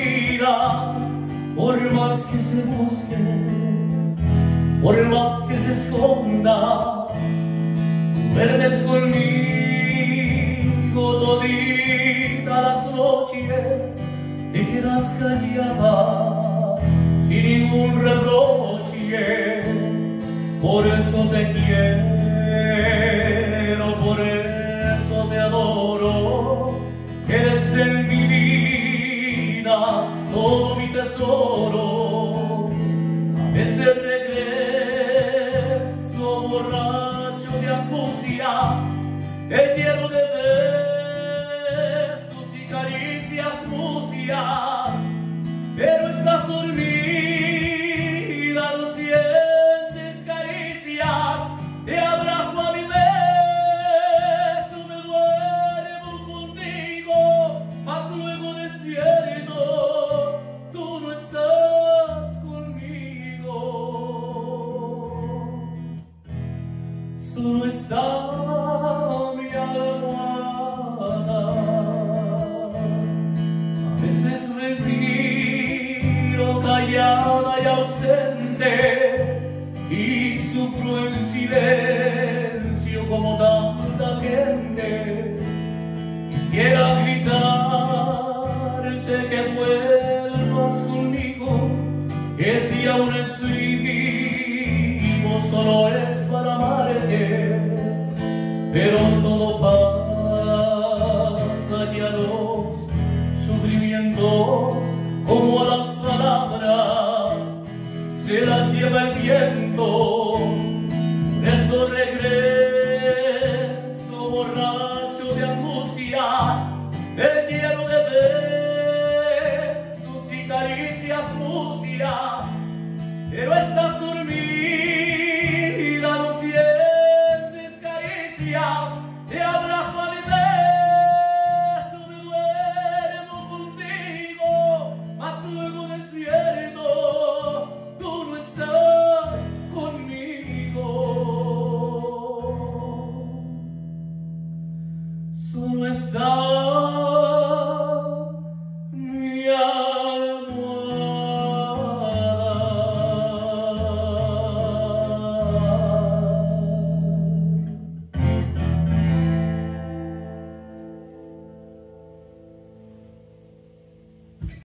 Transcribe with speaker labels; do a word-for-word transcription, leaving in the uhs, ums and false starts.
Speaker 1: vida, por más que se busque, por más que se esconda, duermes conmigo todita las noches, te quedas callada sin ningún reproche. Por eso te quiero, por eso te adoro, eres en mi vida todo mi tesoro. A veces regreso borracho de angustia, te lleno de besos y caricias mucias, pero estás dormida, no sientes caricias, te abrazo a mi pecho, me duermo contigo, mas luego despierto, tú no estás conmigo, solo está mi almohada. A veces retiro callada y ausente y sufro en silencio como tanta gente. Quisiera gritarte que vuelvas conmigo, que si aún estoy vivo solo es para amarte, pero todo pasa y a los sufrimientos como a las palabras se las lleva el viento.